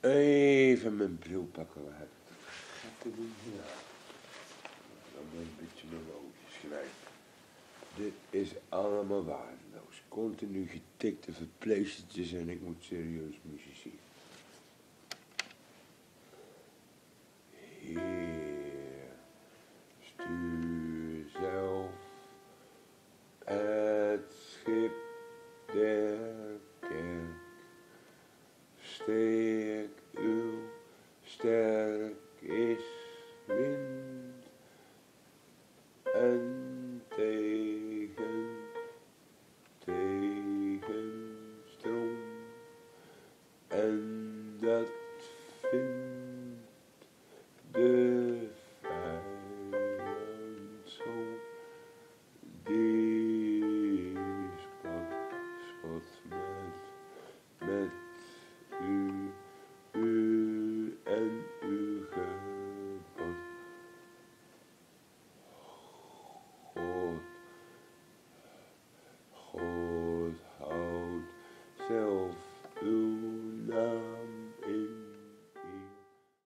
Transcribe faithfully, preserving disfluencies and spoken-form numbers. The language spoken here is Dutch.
Even mijn bril pakken. Waar heb ik dat gaat doen? Ja. Dan moet ik een beetje melodisch schrijven. Dit is allemaal waardeloos. Continu getikte verpleegstertjes en ik moet serieus musiceren. Heer, stuur zelf het schip der kerk. Steek uw sterk is wind en tegen, tegen stroom en dat vindt de vijand zo. Die spot, spot met, met